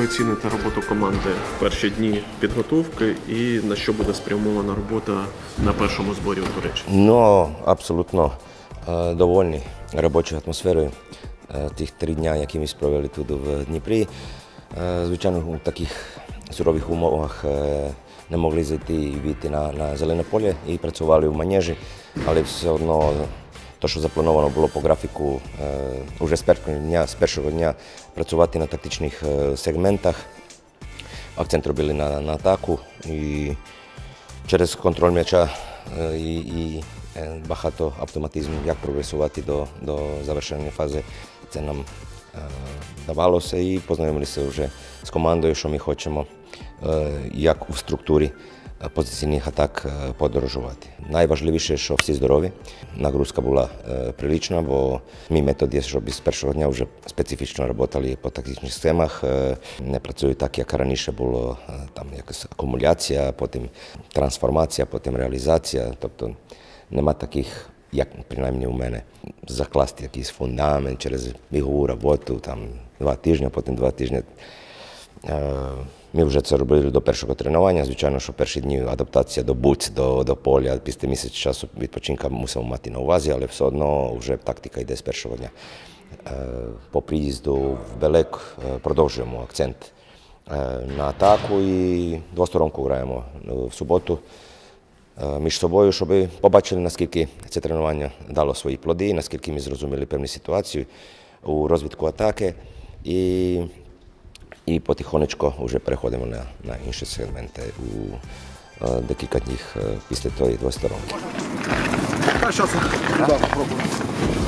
оціните роботу команди в перші дні підготовки і на що буде спрямована робота на першому зборі у Туреччині? Ну, абсолютно довольні робочою атмосферою тих 3 дні, які ми провели тут в Дніпрі. Звичайно, у таких сурових умовах не могли зайти і вийти на зелене поле і працювали в манежі, але все одно те, що заплановано було по графіку, вже з першого дня працювати на тактичних сегментах. Акцент робили на атаку і через контроль м'яча і багато автоматизму, як прогресувати до завершення фази. Це нам давалося і познайомилися вже з командою, що ми хочемо, як у структурі позиційних атак подорожувати. Найважливіше, що всі здорові. Нагрузка була прилична, бо мій метод є, щоб з першого дня вже специфічно працювали по тактичних схемах. Не працюю так, як раніше було, там якась акумуляція, потім трансформація, потім реалізація. Тобто нема таких, як принаймні у мене, закласти якийсь фундамент через бігову роботу, там 2 тижні, потім 2 тижні. Ми вже це робили до першого тренування. Звичайно, що перші дні адаптація до буць, до поля, після місяця часу відпочинка мусимо мати на увазі, але все одно вже тактика йде з першого дня. По приїзду в Белек продовжуємо акцент на атаку і двосторонку граємо в суботу між собою, щоб побачили, наскільки це тренування дало свої плоди, наскільки ми зрозуміли певні ситуації у розвитку атаки. І потихонечку вже переходимо на інші сегменти у декілька днів після тої двосторонки. Сейчас, да, попробуем.